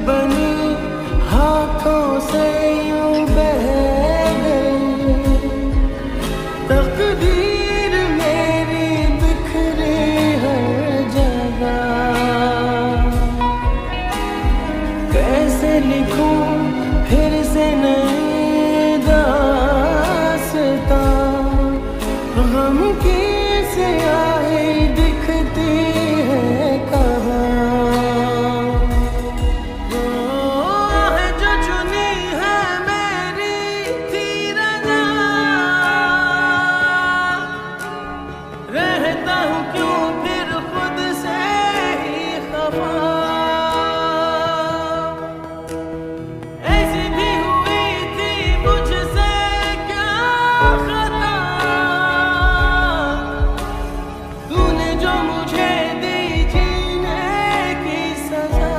बनी हाथों से यूं बह गई, तकदीर मेरी बिखरी हर जगह। कैसे लिखूं फिर से नई दास्तां, गम की स्याही दिखती है कहाँ। वो जो चुनी है मेरी थी रज़ा, रहता हूँ क्यों फिर खुद से ही खफा। ऐसी भी हुई थी मुझसे क्या खता, तूने जो मुझे दी जीने की सजा।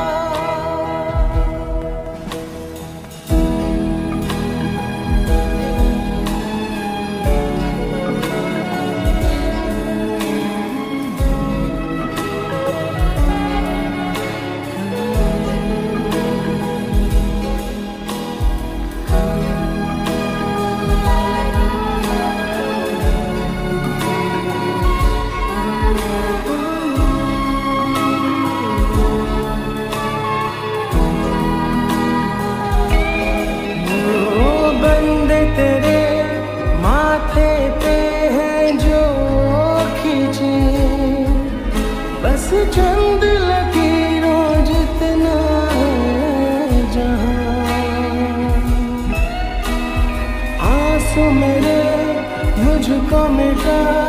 बंदे तेरे माथे पे हैं जो खींचे, बस चंद लकीरों जितना है जहां। आंसू मेरे मुझको मिटा